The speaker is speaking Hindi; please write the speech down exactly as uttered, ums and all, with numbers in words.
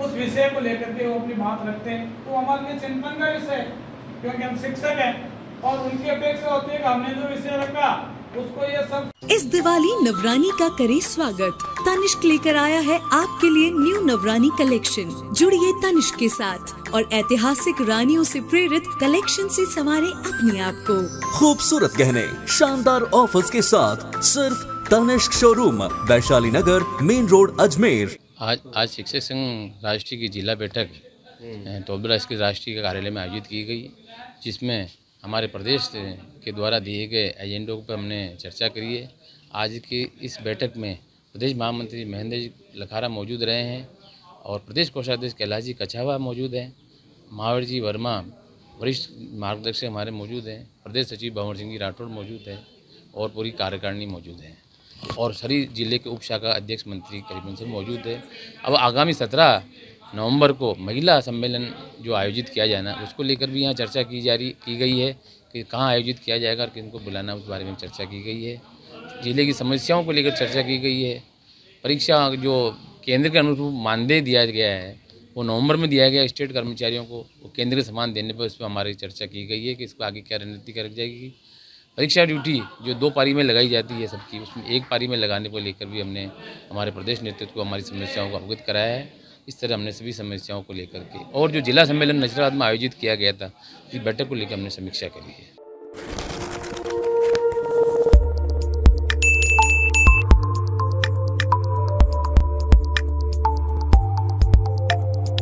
उस विषय को लेकर के वो अपनी बात रखते हैं, तो हमारे लिए चिंतन का विषय है, क्योंकि हम शिक्षक हैं और उनकी अपेक्षा होती है कि हमने जो विषय रखा उसको ये सब। इस दिवाली नवरानी का करे स्वागत। तनिष्क लेकर आया है आपके लिए न्यू नवरानी कलेक्शन। जुड़िए तनिष्क के साथ और ऐतिहासिक रानियों से प्रेरित कलेक्शन से संवारे अपने आप को। खूबसूरत गहने शानदार ऑफर्स के साथ सिर्फ Tanishq showroom, Vaishali Nagar, main road, Ajmer. आज आज शिक्षक संघ राष्ट्रीय की जिला बैठक तोबरा इसके राष्ट्रीय कार्यालय में आयोजित की गई, जिसमें हमारे प्रदेश के द्वारा दिए गए एजेंडों पर हमने चर्चा करी है। आज की इस बैठक में प्रदेश महामंत्री महेंद्र जी लखारा मौजूद रहे हैं और प्रदेश कोषाध्यक्ष कैलाश जी कछावा मौजूद हैं, महावीर जी वर्मा वरिष्ठ मार्गदर्शक हमारे मौजूद हैं, प्रदेश सचिव भंवर सिंह जी राठौड़ मौजूद है और पूरी कार्यकारिणी मौजूद है और सभी जिले के उप शाखा अध्यक्ष मंत्री करीबन से मौजूद है। अब आगामी सत्रह नवंबर को महिला सम्मेलन जो आयोजित किया जाना है उसको लेकर भी यहाँ चर्चा की जा रही की गई है कि कहाँ आयोजित किया जाएगा और किनको बुलाना, उस बारे में चर्चा की गई है। जिले की समस्याओं को लेकर चर्चा की गई है। परीक्षा जो केंद्र के अनुरूप मानदेय दिया गया है वो नवंबर में दिया गया स्टेट कर्मचारियों को, वो केंद्र के समान देने पर उस पर हमारी चर्चा की गई है कि इसको आगे क्या रणनीति कर जाएगी। परीक्षा ड्यूटी जो दो पारी में लगाई जाती है सबकी, उसमें एक पारी में लगाने को लेकर भी हमने हमारे प्रदेश नेतृत्व को हमारी समस्याओं को अवगत कराया है। इस तरह हमने सभी समस्याओं को लेकर के और जो जिला सम्मेलन नजराबाद में आयोजित किया गया था, इस बैठक को लेकर हमने समीक्षा करी है।